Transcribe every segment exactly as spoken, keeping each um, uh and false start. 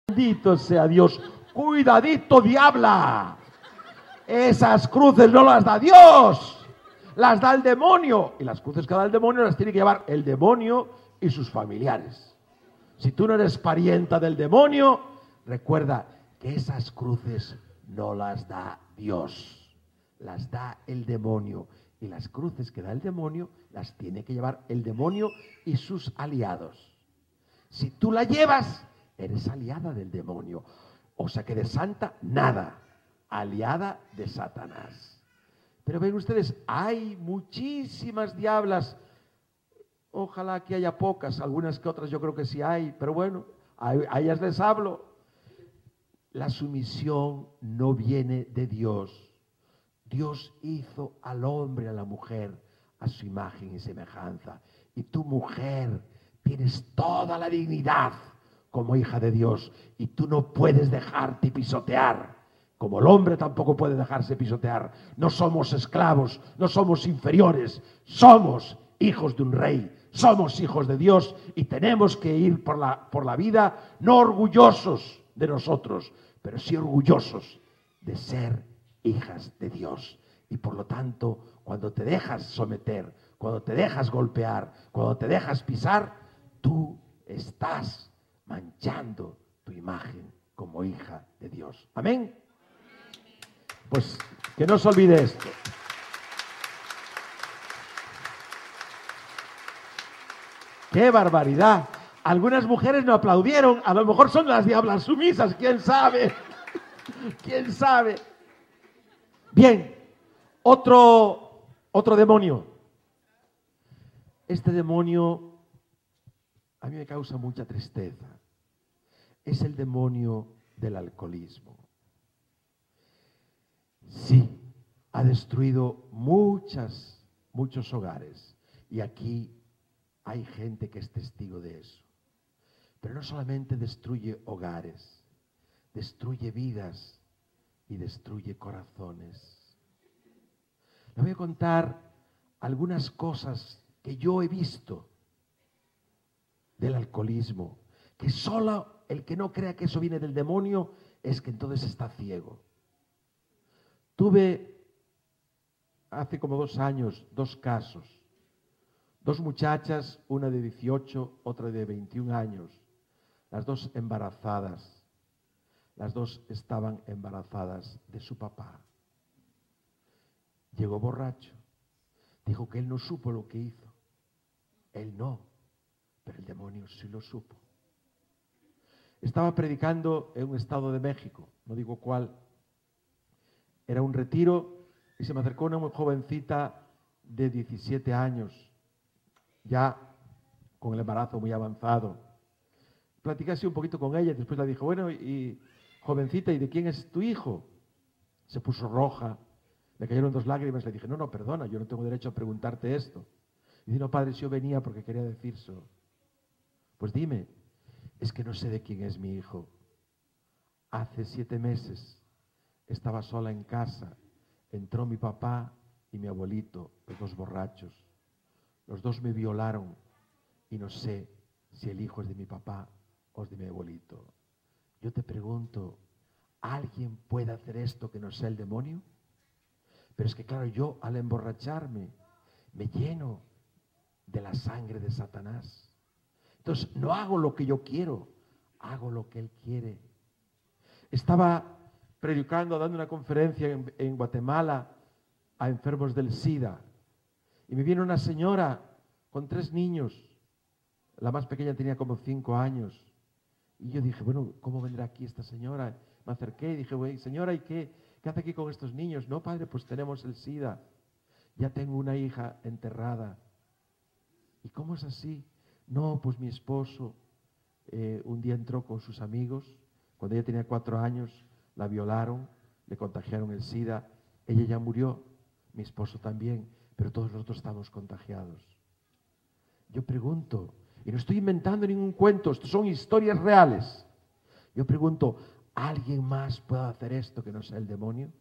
Bendito sea Dios. Cuidadito, diabla. Esas cruces no las da Dios, las da el demonio. Y las cruces que da el demonio las tiene que llevar el demonio y sus familiares. Si tú no eres parienta del demonio, recuerda que esas cruces no las da Dios, las da el demonio. Y las cruces que da el demonio las tiene que llevar el demonio y sus aliados. Si tú la llevas, eres aliada del demonio. O sea que de santa, nada. Aliada de Satanás. Pero ven ustedes, hay muchísimas diablas. Ojalá que haya pocas, algunas que otras yo creo que sí hay. Pero bueno, a, a ellas les hablo. La sumisión no viene de Dios. Dios hizo al hombre y a la mujer a su imagen y semejanza. Y tu mujer tienes toda la dignidad como hija de Dios, y tú no puedes dejarte pisotear, como el hombre tampoco puede dejarse pisotear. No somos esclavos, no somos inferiores, somos hijos de un rey, somos hijos de Dios, y tenemos que ir por la, por la vida no orgullosos de nosotros, pero sí orgullosos de ser hijas de Dios. Y por lo tanto, cuando te dejas someter, cuando te dejas golpear, cuando te dejas pisar, tú estás manchando tu imagen como hija de Dios. ¿Amén? Pues que no se olvide esto. ¡Qué barbaridad! Algunas mujeres no aplaudieron, a lo mejor son las diablas sumisas, quién sabe, quién sabe. Bien, otro, otro demonio. Este demonio a mí me causa mucha tristeza. Es el demonio del alcoholismo. Sí, ha destruido muchas, muchos hogares. Y aquí hay gente que es testigo de eso. Pero no solamente destruye hogares, destruye vidas y destruye corazones. Le voy a contar algunas cosas que yo he visto del alcoholismo, que solo el que no crea que eso viene del demonio es que entonces está ciego. Tuve hace como dos años dos casos, dos muchachas, una de dieciocho, otra de veintiún años, las dos embarazadas, las dos estaban embarazadas de su papá. Llegó borracho, dijo que él no supo lo que hizo, él no, pero el demonio sí lo supo. Estaba predicando en un estado de México, no digo cuál. Era un retiro y se me acercó una muy jovencita de diecisiete años, ya con el embarazo muy avanzado. Platicé así un poquito con ella y después le dije, bueno, y jovencita, ¿y de quién es tu hijo? Se puso roja, le cayeron dos lágrimas, le dije, no, no, perdona, yo no tengo derecho a preguntarte esto. Y dijo, no, padre, si yo venía porque quería decir eso. Pues dime. Es que no sé de quién es mi hijo. Hace siete meses estaba sola en casa. Entró mi papá y mi abuelito, los dos borrachos. Los dos me violaron y no sé si el hijo es de mi papá o es de mi abuelito. Yo te pregunto, ¿alguien puede hacer esto que no sea el demonio? Pero es que claro, yo al emborracharme me lleno de la sangre de Satanás. Entonces, no hago lo que yo quiero, hago lo que él quiere. Estaba predicando, dando una conferencia en, en Guatemala a enfermos del SIDA. Y me viene una señora con tres niños. La más pequeña tenía como cinco años. Y yo dije, bueno, ¿cómo vendrá aquí esta señora? Me acerqué y dije, güey, señora, ¿y qué? ¿Qué hace aquí con estos niños? No, padre, pues tenemos el SIDA. Ya tengo una hija enterrada. ¿Y cómo es así? No, pues mi esposo eh, un día entró con sus amigos, cuando ella tenía cuatro años, la violaron, le contagiaron el SIDA, ella ya murió, mi esposo también, pero todos nosotros estamos contagiados. Yo pregunto, y no estoy inventando ningún cuento, esto son historias reales. Yo pregunto, ¿alguien más puede hacer esto que no sea el demonio?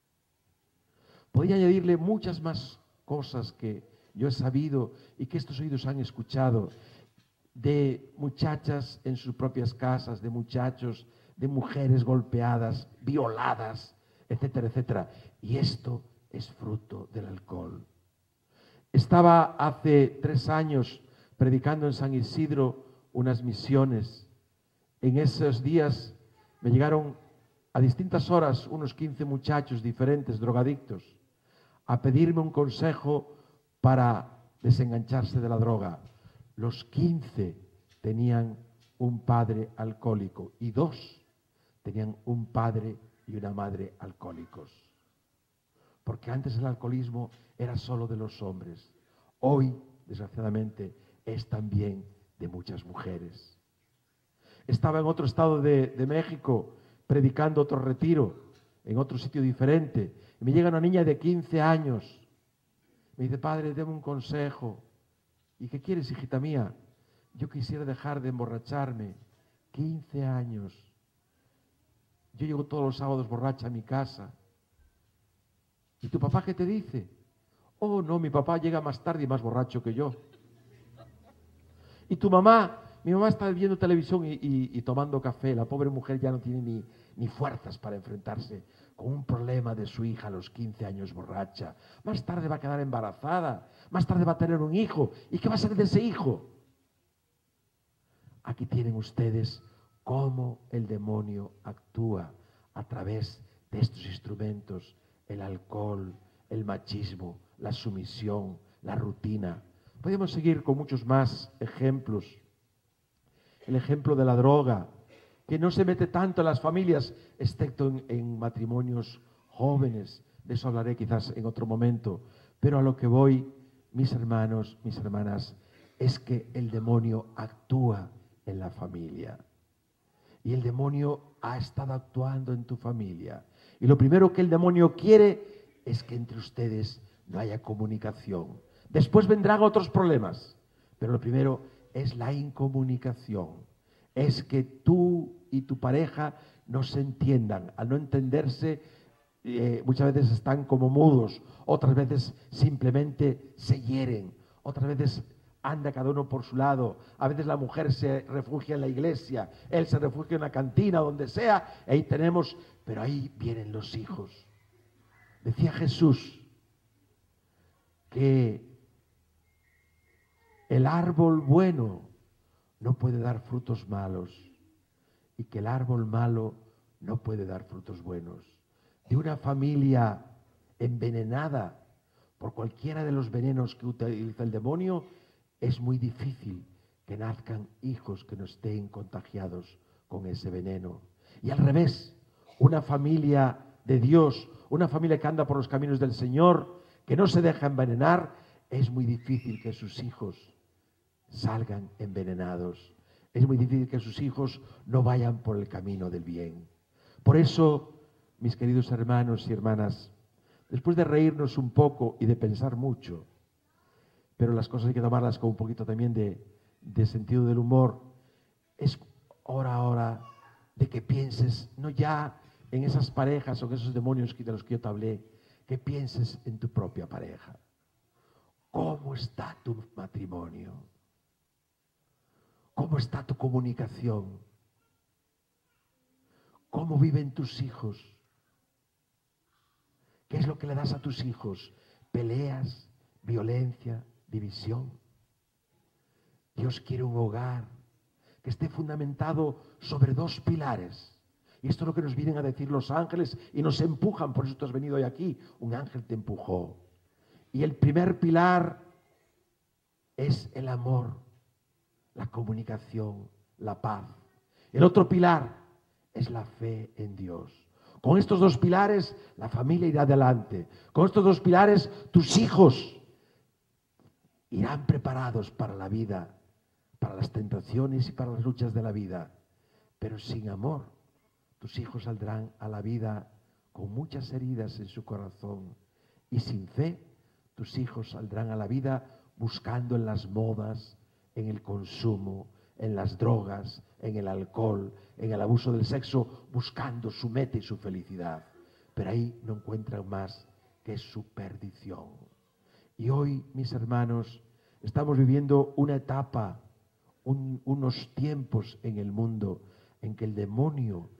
Podría añadirle muchas más cosas que yo he sabido y que estos oídos han escuchado, de muchachas en sus propias casas, de muchachos de mujeres golpeadas, violadas, etcétera, etcétera. Y esto es fruto del alcohol. Estaba hace tres años predicando en San Isidro unas misiones. En esos días me llegaron a distintas horas unos quince muchachos diferentes, drogadictos, a pedirme un consejo para desengancharse de la droga. Los quince tenían un padre alcohólico y dos tenían un padre y una madre alcohólicos. Porque antes el alcoholismo era solo de los hombres. Hoy, desgraciadamente, es también de muchas mujeres. Estaba en otro estado de, de México predicando otro retiro, en otro sitio diferente. Y me llega una niña de quince años. Me dice, padre, deme un consejo. ¿Y qué quieres, hijita mía? Yo quisiera dejar de emborracharme. quince años. Yo llego todos los sábados borracha a mi casa. ¿Y tu papá qué te dice? Oh, no, mi papá llega más tarde y más borracho que yo. ¿Y tu mamá? Mi mamá está viendo televisión y, y, y tomando café. La pobre mujer ya no tiene ni, ni fuerzas para enfrentarse con un problema de su hija a los quince años borracha. Más tarde va a quedar embarazada. Más tarde va a tener un hijo. ¿Y qué va a ser de ese hijo? Aquí tienen ustedes cómo el demonio actúa a través de estos instrumentos. El alcohol, el machismo, la sumisión, la rutina. Podemos seguir con muchos más ejemplos. El ejemplo de la droga, que no se mete tanto en las familias, excepto en, en matrimonios jóvenes. De eso hablaré quizás en otro momento. Pero a lo que voy, mis hermanos, mis hermanas, es que el demonio actúa en la familia. Y el demonio ha estado actuando en tu familia. Y lo primero que el demonio quiere es que entre ustedes no haya comunicación. Después vendrán otros problemas, pero lo primero es la incomunicación. Es que tú y tu pareja no se entiendan. Al no entenderse, eh, muchas veces están como mudos, otras veces simplemente se hieren, otras veces anda cada uno por su lado. A veces la mujer se refugia en la iglesia, él se refugia en la cantina, donde sea, ahí tenemos, pero ahí vienen los hijos. Decía Jesús que el árbol bueno no puede dar frutos malos y que el árbol malo no puede dar frutos buenos. De una familia envenenada por cualquiera de los venenos que utiliza el demonio, es muy difícil que nazcan hijos que no estén contagiados con ese veneno. Y al revés, una familia de Dios, una familia que anda por los caminos del Señor, que no se deja envenenar, es muy difícil que sus hijos salgan envenenados. Es muy difícil que sus hijos no vayan por el camino del bien. Por eso, mis queridos hermanos y hermanas, después de reírnos un poco y de pensar mucho, pero las cosas hay que tomarlas con un poquito también de, de sentido del humor, es hora ahora de que pienses, no ya en esas parejas o en esos demonios de los que yo te hablé, que pienses en tu propia pareja. ¿Cómo está tu matrimonio? ¿Cómo está tu comunicación? ¿Cómo viven tus hijos? ¿Qué es lo que le das a tus hijos? ¿Peleas, violencia, división? Dios quiere un hogar que esté fundamentado sobre dos pilares. Y esto es lo que nos vienen a decir los ángeles y nos empujan, por eso tú has venido hoy aquí. Un ángel te empujó. Y el primer pilar es el amor, la comunicación, la paz. El otro pilar es la fe en Dios. Con estos dos pilares la familia irá adelante. Con estos dos pilares tus hijos irán preparados para la vida, para las tentaciones y para las luchas de la vida. Pero sin amor, tus hijos saldrán a la vida con muchas heridas en su corazón. Y sin fe, tus hijos saldrán a la vida buscando en las modas, en el consumo, en las drogas, en el alcohol, en el abuso del sexo, buscando su meta y su felicidad. Pero ahí no encuentran más que su perdición. Y hoy, mis hermanos, estamos viviendo una etapa, un, unos tiempos en el mundo en que el demonio